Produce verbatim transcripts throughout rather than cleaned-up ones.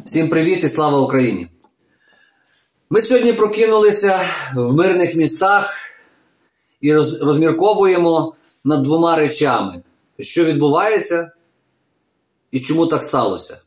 Всім привіт і слава Україні! Ми сьогодні прокинулися в мирних містах і роз, розмірковуємо над двома речами. Що відбувається і чому так сталося.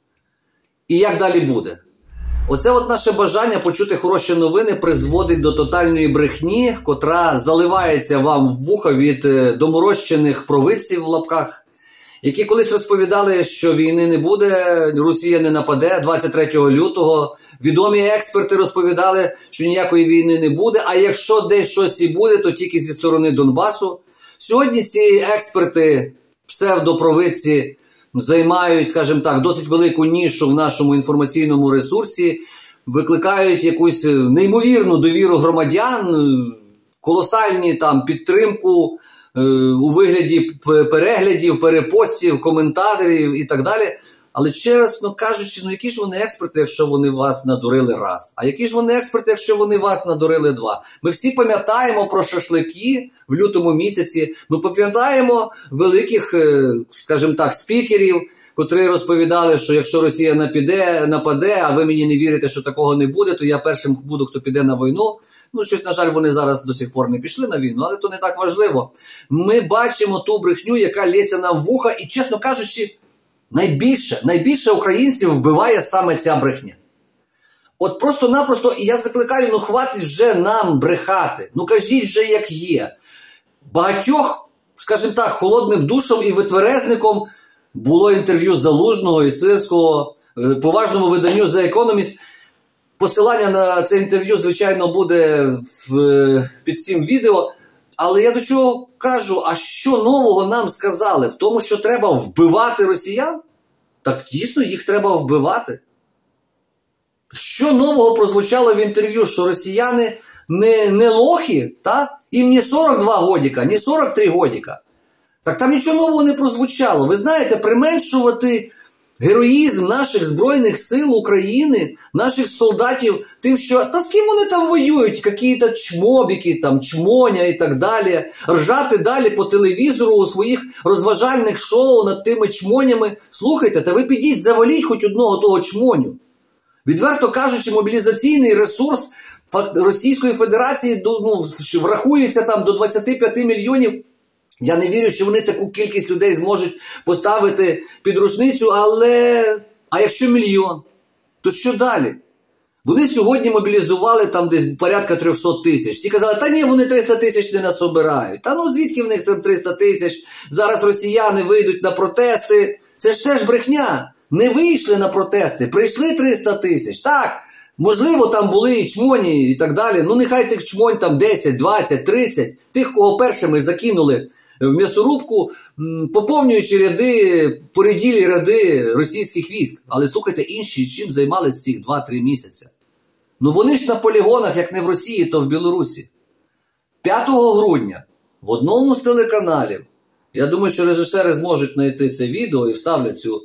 І як далі буде. Оце от наше бажання почути хороші новини призводить до тотальної брехні, котра заливається вам в вуха від доморощених провидців в лапках, які колись розповідали, що війни не буде, Росія не нападе двадцять третього лютого. Відомі експерти розповідали, що ніякої війни не буде, а якщо десь щось і буде, то тільки зі сторони Донбасу. Сьогодні ці експерти, псевдопровидці, займають, скажімо так, досить велику нішу в нашому інформаційному ресурсі, викликають якусь неймовірну довіру громадян, колосальні там підтримку у вигляді переглядів, перепостів, коментарів і так далі. Але чесно кажучи, ну які ж вони експерти, якщо вони вас надурили раз? А які ж вони експерти, якщо вони вас надурили два? Ми всі пам'ятаємо про шашлики в лютому місяці. Ми пам'ятаємо великих, скажімо так, спікерів, котрі розповідали, що якщо Росія нападе, нападе, а ви мені не вірите, що такого не буде, то я першим буду, хто піде на війну. Ну, щось, на жаль, вони зараз до сих пор не пішли на війну, але то не так важливо. Ми бачимо ту брехню, яка лється нам в вуха, і, чесно кажучи, найбільше, найбільше українців вбиває саме ця брехня. От просто-напросто, і я закликаю, ну хватить вже нам брехати. Ну кажіть вже, як є. Багатьох, скажімо так, холодним душем і витверезником було інтерв'ю Залужного і Сирського, поважному виданню The Economist. Посилання на це інтерв'ю, звичайно, буде в, під цим відео. Але я до чого кажу, а що нового нам сказали? В тому, що треба вбивати росіян? Так дійсно їх треба вбивати. Що нового прозвучало в інтерв'ю? Що росіяни не, не лохи, та? Їм ні сорок два годіка, ні сорок три годіка. Так там нічого нового не прозвучало. Ви знаєте, применшувати героїзм наших Збройних сил України, наших солдатів, тим, що, та з ким вони там воюють, якісь чмобіки, там, чмоня і так далі, ржати далі по телевізору у своїх розважальних шоу над тими чмонями. Слухайте, та ви підіть, заваліть хоч одного того чмоню. Відверто кажучи, мобілізаційний ресурс Російської Федерації ну, врахується там до двадцяти п'яти мільйонів. Я не вірю, що вони таку кількість людей зможуть поставити під рушницю, але... А якщо мільйон? То що далі? Вони сьогодні мобілізували там десь порядка триста тисяч. Всі казали, та ні, вони триста тисяч не насобирають. Та ну звідки в них там триста тисяч? Зараз росіяни вийдуть на протести. Це ж теж брехня. Не вийшли на протести, прийшли триста тисяч. Так, можливо, там були і чмоні і так далі. Ну нехай тих чмонь там десять, двадцять, тридцять. Тих, кого першими закинули в м'ясорубку, поповнюючи ряди, поряділі ряди російських військ. Але слухайте, інші чим займалися цих два-три місяці? Ну вони ж на полігонах, як не в Росії, то в Білорусі. п'ятого грудня в одному з телеканалів, я думаю, що режисери зможуть знайти це відео і вставлять цю,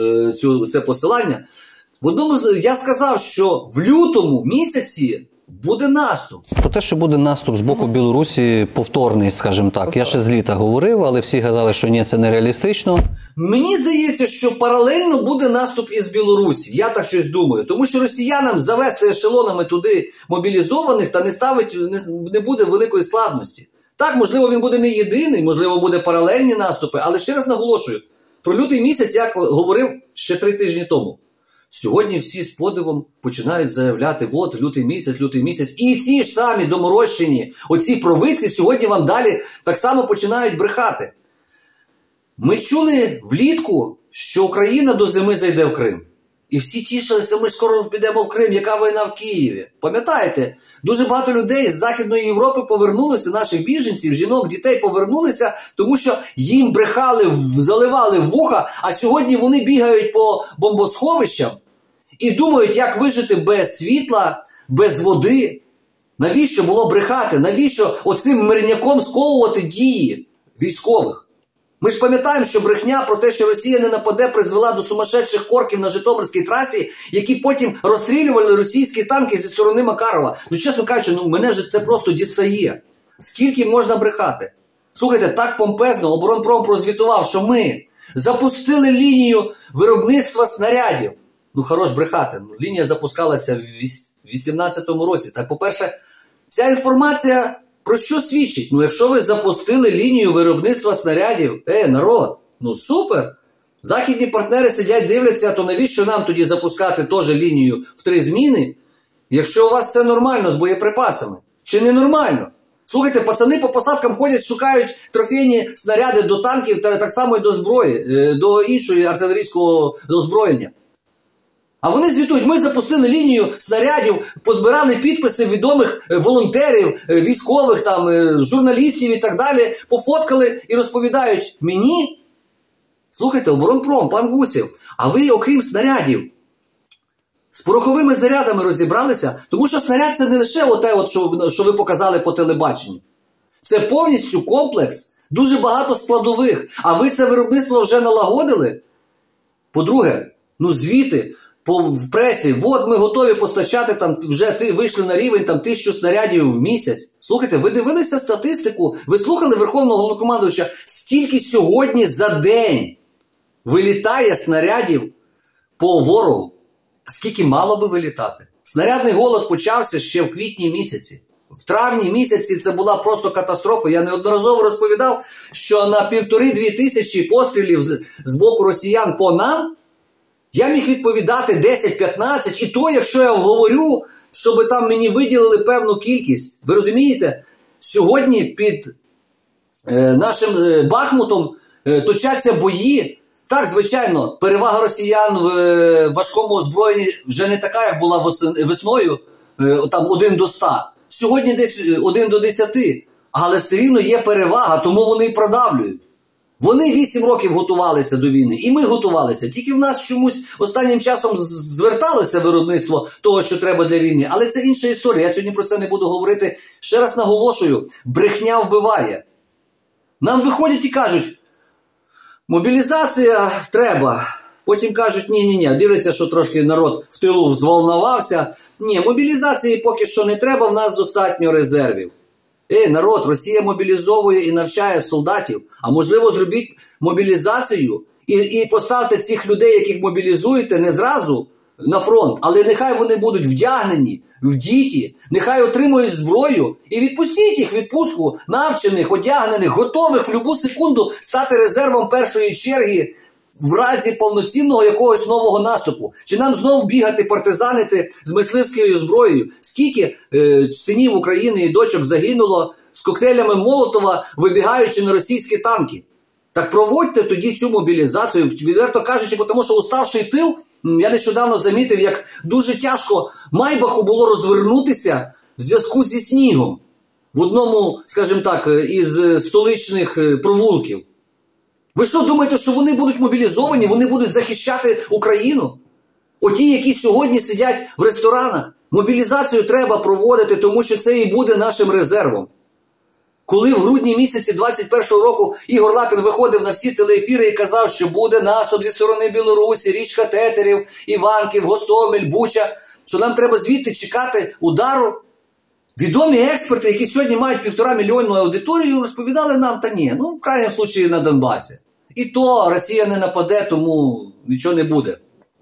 цю, це посилання, в одному я сказав, що в лютому місяці буде наступ. Про те, що буде наступ з боку Білорусі, повторний, скажімо так. Повтор. Я ще з літа говорив, але всі казали, що ні, це нереалістично. Мені здається, що паралельно буде наступ із Білорусі. Я так щось думаю. Тому що росіянам завести ешелонами туди мобілізованих та не ставить, не, не буде великої складності. Так, можливо, він буде не єдиний, можливо, буде паралельні наступи. Але ще раз наголошую, про лютий місяць я говорив ще три тижні тому. Сьогодні всі з подивом починають заявляти, от, лютий місяць, лютий місяць. І ці ж самі доморощені, оці провидці, сьогодні вам далі так само починають брехати. Ми чули влітку, що Україна до зими зайде в Крим. І всі тішилися, ми скоро підемо в Крим, яка війна в Києві. Пам'ятаєте, дуже багато людей з Західної Європи повернулися, наших біженців, жінок, дітей повернулися, тому що їм брехали, заливали в вуха, а сьогодні вони бігають по бомбосховищам і думають, як вижити без світла, без води. Навіщо було брехати? Навіщо оцим мирняком сковувати дії військових? Ми ж пам'ятаємо, що брехня про те, що Росія не нападе, призвела до сумасшедших корків на Житомирській трасі, які потім розстрілювали російські танки зі сторони Макарова. Ну, чесно кажучи, ну, мене ж це просто дістає. Скільки можна брехати? Слухайте, так помпезно оборонпром прозвітував, що ми запустили лінію виробництва снарядів. Ну, хорош брехати. Лінія запускалася в вісімнадцятому році. Так, по-перше, ця інформація про що свідчить? Ну, якщо ви запустили лінію виробництва снарядів, е, народ, ну супер! Західні партнери сидять, дивляться, то навіщо нам тоді запускати теж лінію в три зміни, якщо у вас все нормально з боєприпасами? Чи не нормально? Слухайте, пацани по посадкам ходять, шукають трофейні снаряди до танків, та так само і до зброї, до іншої артилерійського озброєння. А вони звітують, ми запустили лінію снарядів, позбирали підписи відомих волонтерів, військових, там, журналістів і так далі, пофоткали і розповідають мені. Слухайте, оборонпром, пан Гусєв, а ви, окрім снарядів, з пороховими зарядами розібралися? Тому що снаряд це не лише оте, от, що, що ви показали по телебаченню. Це повністю комплекс, дуже багато складових. А ви це виробництво вже налагодили? По-друге, ну звіти по, в пресі, от ми готові постачати, там, вже ти вийшли на рівень там, тисячу снарядів в місяць. Слухайте, ви дивилися статистику? Ви слухали Верховного Головнокомандувача, скільки сьогодні за день вилітає снарядів по ворогу? Скільки мало би вилітати? Снарядний голод почався ще в квітні місяці. В травні місяці це була просто катастрофа. Я неодноразово розповідав, що на півтори-дві тисячі пострілів з, з боку росіян по нам я міг відповідати десять-п'ятнадцять. І то, якщо я говорю, щоб там мені виділили певну кількість. Ви розумієте? Сьогодні під е, нашим е, Бахмутом е, точаться бої. Так, звичайно, перевага росіян в е, важкому озброєнні вже не така, як була весною, е, там один до ста. Сьогодні десь один до десяти. Але все рівно є перевага, тому вони і продавлюють. Вони вісім років готувалися до війни, і ми готувалися. Тільки в нас чомусь останнім часом зверталося виробництво того, що треба для війни. Але це інша історія, я сьогодні про це не буду говорити. Ще раз наголошую, брехня вбиває. Нам виходять і кажуть, мобілізація треба. Потім кажуть, ні-ні-ні, дивляться, що трошки народ в тилу взволнувався. Ні, мобілізації поки що не треба, в нас достатньо резервів. Ей, народ, Росія мобілізовує і навчає солдатів. А можливо, зробіть мобілізацію і, і поставте цих людей, яких мобілізуєте, не зразу на фронт, але нехай вони будуть вдягнені, вдіті, нехай отримують зброю і відпустіть їх в відпустку, навчених, одягнених, готових в будь-яку секунду стати резервом першої черги в разі повноцінного якогось нового наступу. Чи нам знову бігати, партизанити з мисливською зброєю? Скільки е, синів України і дочок загинуло з коктейлями Молотова, вибігаючи на російські танки? Так проводьте тоді цю мобілізацію, відверто кажучи, тому що уставший тил, я нещодавно замітив, як дуже тяжко Майбаху було розвернутися в зв'язку зі снігом в одному, скажімо так, із столичних провулків. Ви що думаєте, що вони будуть мобілізовані, вони будуть захищати Україну? Оті, які сьогодні сидять в ресторанах. Мобілізацію треба проводити, тому що це і буде нашим резервом. Коли в грудні місяці двадцять першого року Ігор Лапін виходив на всі телеефіри і казав, що буде наступ зі сторони Білорусі, річка Тетерів, Іванків, Гостомель, Буча, що нам треба звідти чекати удару. Відомі експерти, які сьогодні мають півтора мільйонну аудиторію, розповідали нам, та ні, ну в крайньому случаї на Донбасі. І то Росія не нападе, тому нічого не буде.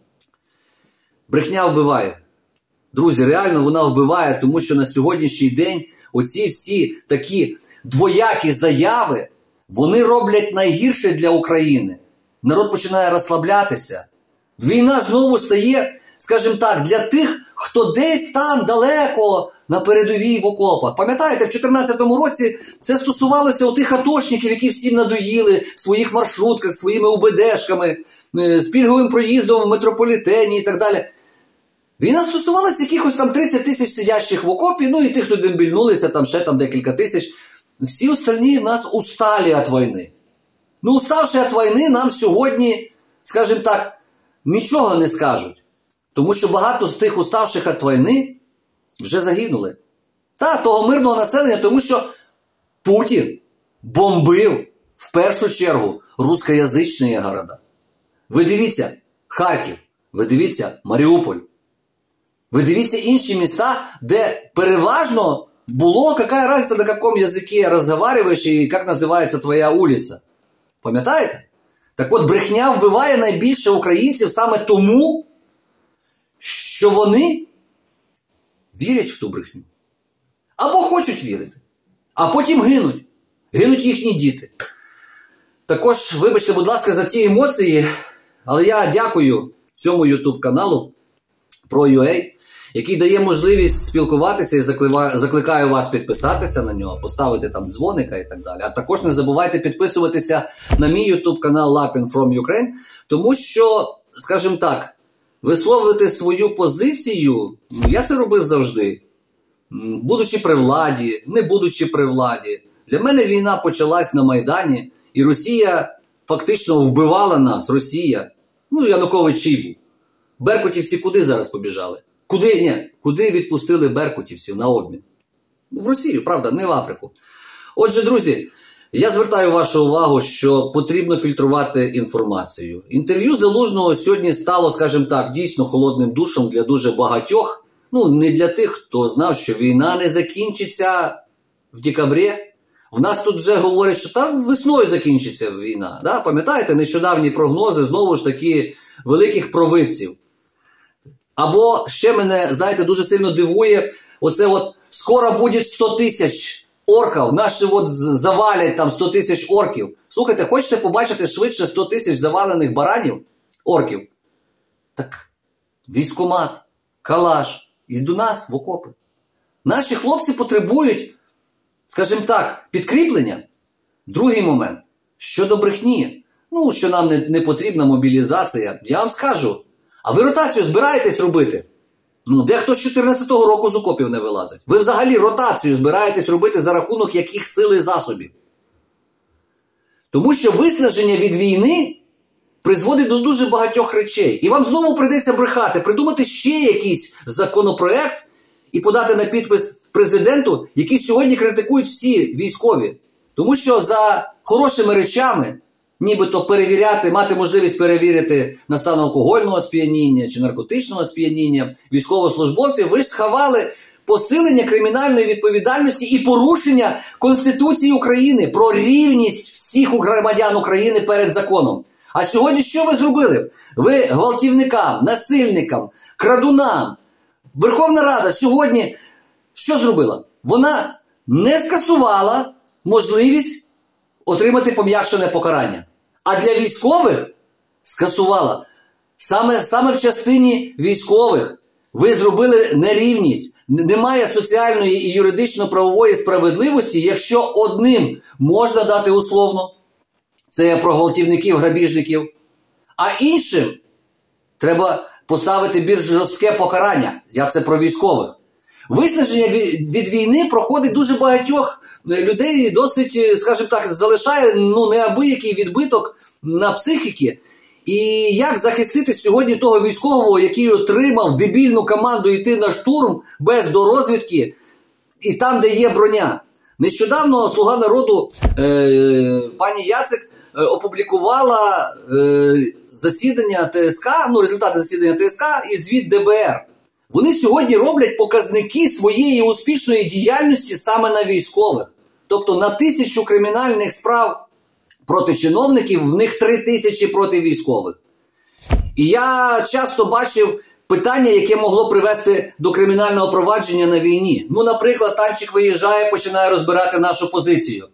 Брехня вбиває. Друзі, реально вона вбиває, тому що на сьогоднішній день оці всі такі двоякі заяви, вони роблять найгірше для України. Народ починає розслаблятися. Війна знову стає, скажімо так, для тих, хто десь там далеко на передовій в окопах. Пам'ятаєте, в дві тисячі чотирнадцятому році це стосувалося отих атошників, які всім надоїли в своїх маршрутках, своїми УБДшками, з пільговим проїздом в метрополітені і так далі. Війна стосувалася якихось там тридцять тисяч сидящих в окопі, ну і тих, хто дембільнулися, там ще там декілька тисяч. Всі остальні нас устали від війни. Ну, уставши від війни, нам сьогодні, скажімо так, нічого не скажуть. Тому що багато з тих уставших від війни вже загинули. Та, того мирного населення, тому що Путін бомбив в першу чергу рускоязичні города. Ви дивіться Харків, ви дивіться Маріуполь. Ви дивіться інші міста, де переважно було, яка разниця, на якому язикі розмовляєш і як називається твоя вулиця. Пам'ятаєте? Так от, брехня вбиває найбільше українців саме тому, що вони вірять в ту брехню. Або хочуть вірити. А потім гинуть. Гинуть їхні діти. Також, вибачте, будь ласка, за ці емоції, але я дякую цьому ютуб-каналу ProUA, який дає можливість спілкуватися і закликаю вас підписатися на нього, поставити там дзвоника і так далі. А також не забувайте підписуватися на мій ютуб-канал Lapin from Ukraine, тому що, скажімо так, висловити свою позицію, ну, я це робив завжди. Будучи при владі, не будучи при владі. Для мене війна почалась на Майдані, і Росія фактично вбивала нас, Росія. Ну, Януковичів. Беркутівці куди зараз побіжали? Куди, ні, куди відпустили беркутівців на обмін? В Росію, правда, не в Африку. Отже, друзі, я звертаю вашу увагу, що потрібно фільтрувати інформацію. Інтерв'ю Залужного сьогодні стало, скажімо так, дійсно холодним душем для дуже багатьох. Ну, не для тих, хто знав, що війна не закінчиться в декабрі. В нас тут вже говорять, що там весною закінчиться війна. Да? Пам'ятаєте, нещодавні прогнози, знову ж таки, великих провидців. Або ще мене, знаєте, дуже сильно дивує, оце от скоро буде сто тисяч орків, наші от завалять там сто тисяч орків. Слухайте, хочете побачити швидше сто тисяч завалених баранів, орків? Так, військкомат, калаш. І до нас в окопи. Наші хлопці потребують, скажімо так, підкріплення. Другий момент. Щодо брехні. Ну, що нам не, не потрібна мобілізація. Я вам скажу. А ви ротацію збираєтесь робити? Ну, дехто з чотирнадцятого року з окопів не вилазить. Ви взагалі ротацію збираєтесь робити за рахунок яких сил і засобів? Тому що виснаження від війни призводить до дуже багатьох речей. І вам знову прийдеться брехати, придумати ще якийсь законопроект і подати на підпис президенту, який сьогодні критикують всі військові. Тому що за хорошими речами, нібито перевіряти, мати можливість перевірити на стан алкогольного сп'яніння чи наркотичного сп'яніння військовослужбовців, ви ж сховали посилення кримінальної відповідальності і порушення Конституції України про рівність всіх громадян України перед законом. А сьогодні що ви зробили? Ви гвалтівникам, насильникам, крадунам. Верховна Рада сьогодні що зробила? Вона не скасувала можливість отримати пом'якшене покарання. А для військових скасувала. Саме, саме в частині військових ви зробили нерівність. Немає соціальної і юридично-правової справедливості, якщо одним можна дати условно. Це я про гвалтівників, грабіжників. А іншим треба поставити більш жорстке покарання. Я це про військових. Виснаження від, від війни проходить дуже багатьох людей, досить, скажімо так, залишає ну, неабиякий відбиток на психіки. І як захистити сьогодні того військового, який отримав дебільну команду йти на штурм без дорозвідки і там, де є броня? Нещодавно «Слуга народу» е, пані Яцик опублікувала е, засідання ТСК, ну, результати засідання ТСК і звіт ДБР. Вони сьогодні роблять показники своєї успішної діяльності саме на військових. Тобто на тисячу кримінальних справ проти чиновників, в них три тисячі проти військових. І я часто бачив питання, яке могло привести до кримінального провадження на війні. Ну, наприклад, танчик виїжджає, починає розбирати нашу позицію.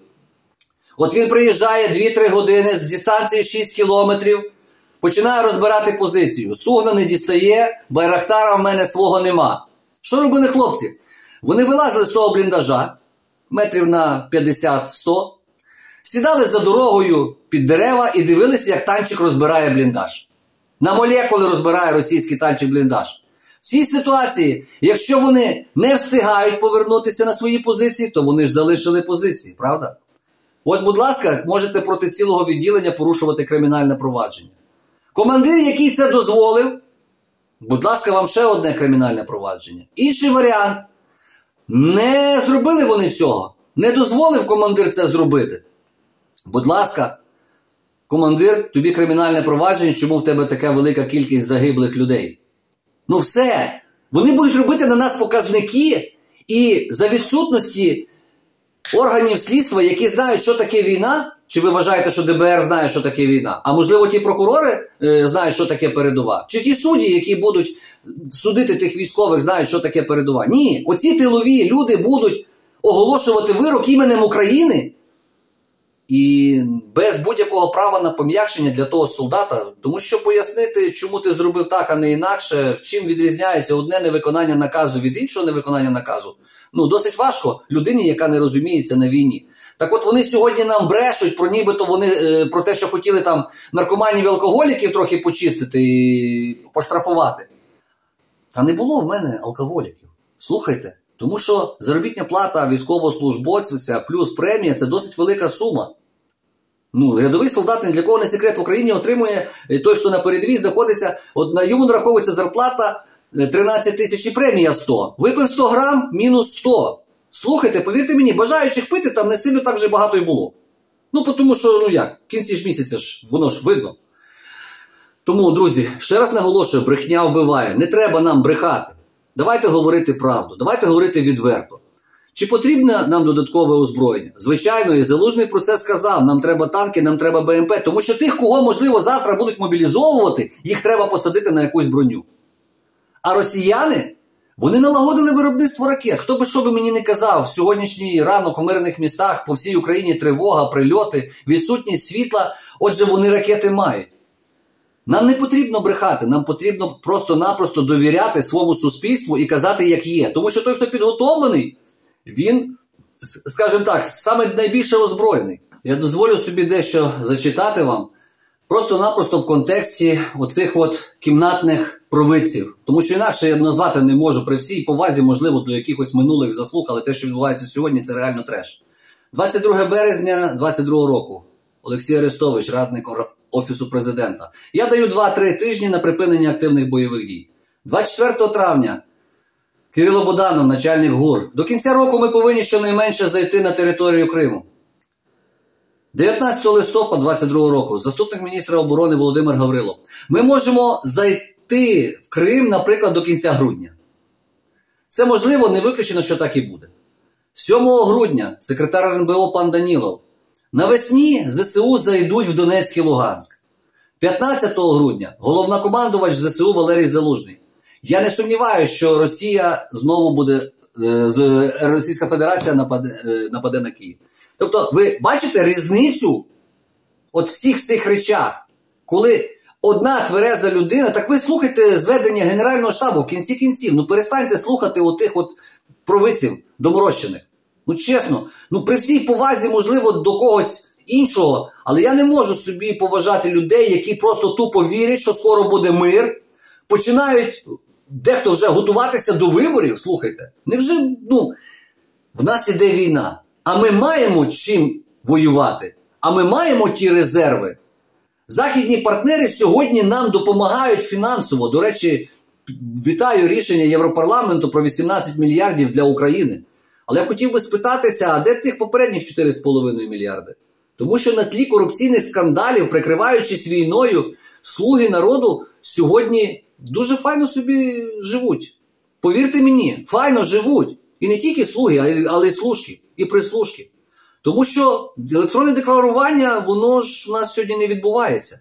От він приїжджає дві-три години з дистанції шість кілометрів, починає розбирати позицію. Стугна не дістає, байрактара в мене свого нема. Що робили хлопці? Вони вилазили з того бліндажа, метрів на п'ятдесят-сто, сідали за дорогою під дерева і дивилися, як танчик розбирає бліндаж. На молекули розбирає російський танчик бліндаж. В цій ситуації, якщо вони не встигають повернутися на свої позиції, то вони ж залишили позиції, правда? От, будь ласка, можете проти цілого відділення порушувати кримінальне провадження. Командир, який це дозволив, будь ласка, вам ще одне кримінальне провадження. Інший варіант. Не зробили вони цього. Не дозволив командир це зробити. Будь ласка, командир, тобі кримінальне провадження, чому в тебе така велика кількість загиблих людей? Ну все. Вони будуть робити на нас показники, і за відсутності органів слідства, які знають, що таке війна, Чи ви вважаєте, що ДБР знає, що таке війна? А можливо, ті прокурори е, знають, що таке передова? Чи ті судді, які будуть судити тих військових, знають, що таке передова? Ні, оці тилові люди будуть оголошувати вирок іменем України і без будь-якого права на пом'якшення для того солдата. Тому що пояснити, чому ти зробив так, а не інакше, в чим відрізняється одне невиконання наказу від іншого невиконання наказу, ну, досить важко людині, яка не розуміється на війні. Так от вони сьогодні нам брешуть про нібито вони, е, про те, що хотіли там наркоманів і алкоголіків трохи почистити і поштрафувати. Та не було в мене алкоголіків. Слухайте, тому що заробітна плата військовослужбовця плюс премія – це досить велика сума. Ну, рядовий солдат, не для кого не секрет, в Україні отримує той, хто на передовій знаходиться, от на йому нараховується зарплата тринадцять тисяч і премія сто. Випив сто грам, мінус сто. Слухайте, повірте мені, бажаючих пити там не сильно так вже багато і було. Ну, тому що, ну як, в кінці ж місяця ж, воно ж видно. Тому, друзі, ще раз наголошую, брехня вбиває. Не треба нам брехати. Давайте говорити правду, давайте говорити відверто. Чи потрібне нам додаткове озброєння? Звичайно, і Залужний про це сказав. Нам треба танки, нам треба БМП. Тому що тих, кого, можливо, завтра будуть мобілізовувати, їх треба посадити на якусь броню. А росіяни, вони налагодили виробництво ракет. Хто би що би мені не казав, в сьогоднішній ранок у мирних містах по всій Україні тривога, прильоти, відсутність світла. Отже, вони ракети мають. Нам не потрібно брехати, нам потрібно просто-напросто довіряти своєму суспільству і казати, як є. Тому що той, хто підготовлений, він, скажімо так, саме найбільше озброєний. Я дозволю собі дещо зачитати вам, просто-напросто в контексті оцих от кімнатних провидців. Тому що інакше я назвати не можу при всій повазі, можливо, до якихось минулих заслуг, але те, що відбувається сьогодні, це реально треш. двадцять друге березня двадцять другого року. Олексій Арестович, радник Офісу Президента. Я даю два-три тижні на припинення активних бойових дій. двадцять четвертого травня. Кирило Буданов, начальник ГУР. До кінця року ми повинні щонайменше зайти на територію Криму. дев'ятнадцятого листопада двадцять другого року. Заступник міністра оборони Володимир Гаврилов. Ми можемо зайти в Крим, наприклад, до кінця грудня. Це можливо, не виключено, що так і буде. сьомого грудня секретар РНБО пан Данілов. Навесні ЗСУ зайдуть в Донецьк і Луганськ. п'ятнадцятого грудня головнокомандувач ЗСУ Валерій Залужний. Я не сумніваюся, що Росія знову буде, Російська Федерація нападе, нападе на Київ. Тобто, ви бачите різницю от всіх цих речах, коли одна твереза людина, так ви слухайте зведення Генерального штабу в кінці кінців, ну перестаньте слухати отих от провидців доморощених. Ну чесно, ну при всій повазі, можливо, до когось іншого, але я не можу собі поважати людей, які просто тупо вірять, що скоро буде мир, починають дехто вже готуватися до виборів, слухайте. Не вже, ну, в нас іде війна, а ми маємо чим воювати, а ми маємо ті резерви. Західні партнери сьогодні нам допомагають фінансово. До речі, вітаю рішення Європарламенту про вісімнадцять мільярдів для України. Але я хотів би спитатися, а де тих попередніх чотири з половиною мільярди? Тому що на тлі корупційних скандалів, прикриваючись війною, слуги народу сьогодні дуже файно собі живуть. Повірте мені, файно живуть. І не тільки слуги, але й служки, і прислужки. Тому що електронне декларування, воно ж у нас сьогодні не відбувається.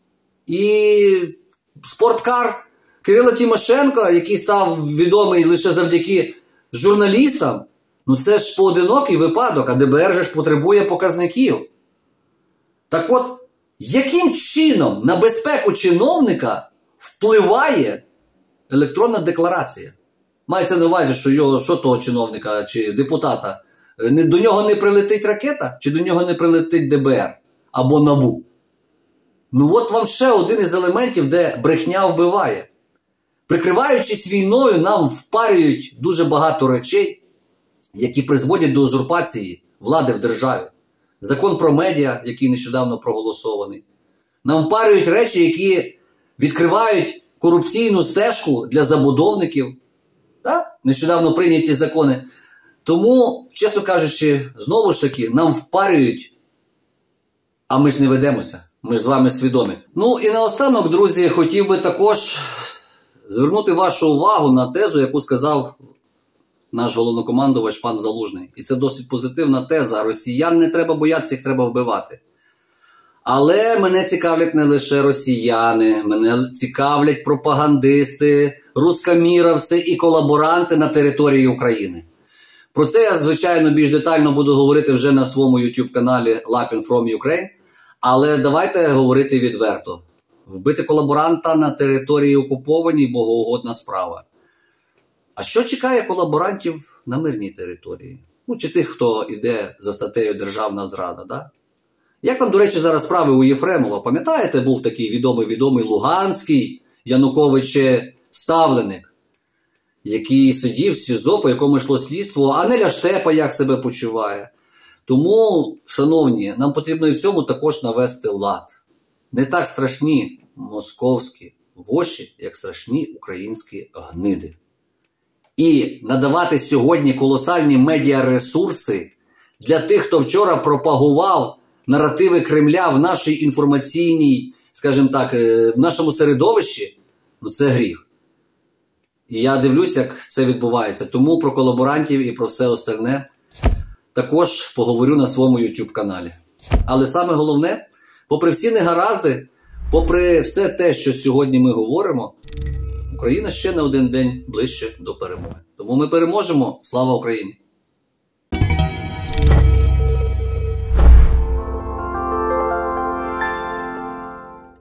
І спорткар Кирила Тимошенка, який став відомий лише завдяки журналістам, ну це ж поодинокий випадок, а ДБР же ж потребує показників. Так от, яким чином на безпеку чиновника впливає електронна декларація? Мається на увазі, що, його, що того чиновника чи депутата, до нього не прилетить ракета, чи до нього не прилетить ДБР або НАБУ? Ну от вам ще один із елементів, де брехня вбиває. Прикриваючись війною, нам впарюють дуже багато речей, які призводять до узурпації влади в державі. Закон про медіа, який нещодавно проголосований. Нам впарюють речі, які відкривають корупційну стежку для забудовників. Так? Нещодавно прийняті закони. Тому, чесно кажучи, знову ж таки, нам впарюють, а ми ж не ведемося. Ми ж з вами свідомі. Ну і наостанок, друзі, хотів би також звернути вашу увагу на тезу, яку сказав наш головнокомандувач пан Залужний. І це досить позитивна теза. Росіян не треба боятися, їх треба вбивати. Але мене цікавлять не лише росіяни, мене цікавлять пропагандисти, рускоміровці і колаборанти на території України. Про це я, звичайно, більш детально буду говорити вже на своєму YouTube-каналі Lapin from Ukraine. Але давайте говорити відверто. Вбити колаборанта на території окупованій – богоугодна справа. А що чекає колаборантів на мирній території? Ну, чи тих, хто йде за статтею «Державна зрада», да? Як там, до речі, зараз справи у Єфремова? Пам'ятаєте, був такий відомий-відомий Луганський Януковиче ставленик, який сидів в СІЗО, по якому йшло слідство, а Неля Штепа як себе почуває. Тому, шановні, нам потрібно і в цьому також навести лад. Не так страшні московські воші, як страшні українські гниди. І надавати сьогодні колосальні медіаресурси для тих, хто вчора пропагував наративи Кремля в нашій інформаційній, скажімо так, в нашому середовищі, ну це гріх. І я дивлюсь, як це відбувається. Тому про колаборантів і про все остальне також поговорю на своєму YouTube-каналі. Але саме головне, попри всі негаразди, попри все те, що сьогодні ми говоримо, Україна ще на один день ближче до перемоги. Тому ми переможемо. Слава Україні!